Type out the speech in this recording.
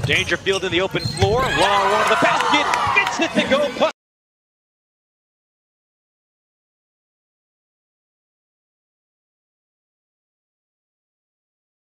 Dangerfield in the open floor, one-on-one to the basket, gets it to go.